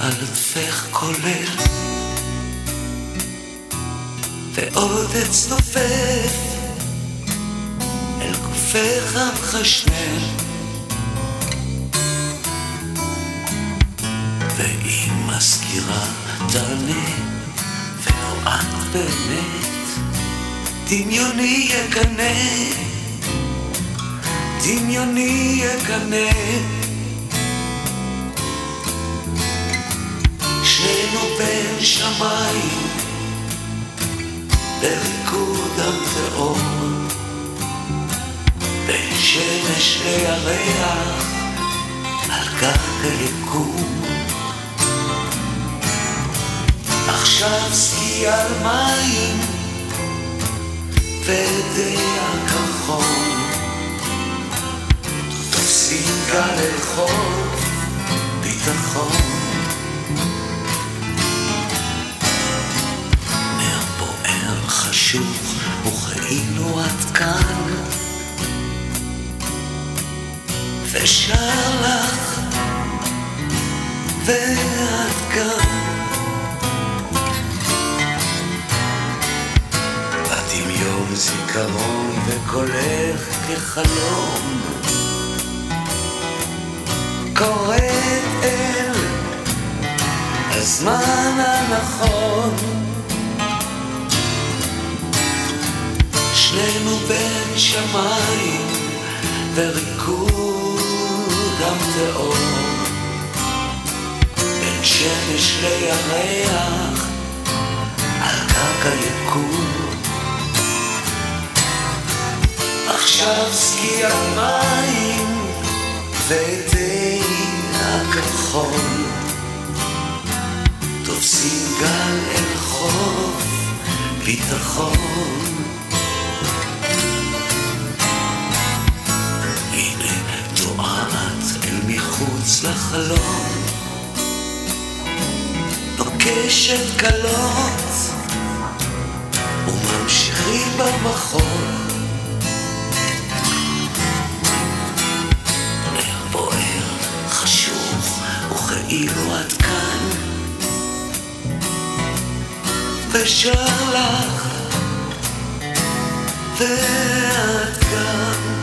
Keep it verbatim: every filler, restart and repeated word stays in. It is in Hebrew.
על דפך כולל ועוד עץ נופף אל גופך המחשנל והיא מזכירה תענה ולא את באמת דמיוני יקנה דמיוני יקנה שנינו בין שמיים בריקוד המטאור בין שמש לירח על גג היקום עכשיו סקי על מים ודע כחול תופסים גל אל חוף ביטחון נר בוער חשוך וכאילו את כאן ושר לך ואת כאן בדמיון זיכרון וקולך כחלום קוראת אל הזמן הנכון שנינו בין שמיים וריקוד המטאור בין שמש לירח על גג היקום עכשיו סקי על מים ודע הכחול תופסים גל אל חוף ביטחון הנה תועת אל מחוץ לחלום פוגשת קלות וממשיכים במחול וכאילו את כאן ושר לך ואת כאן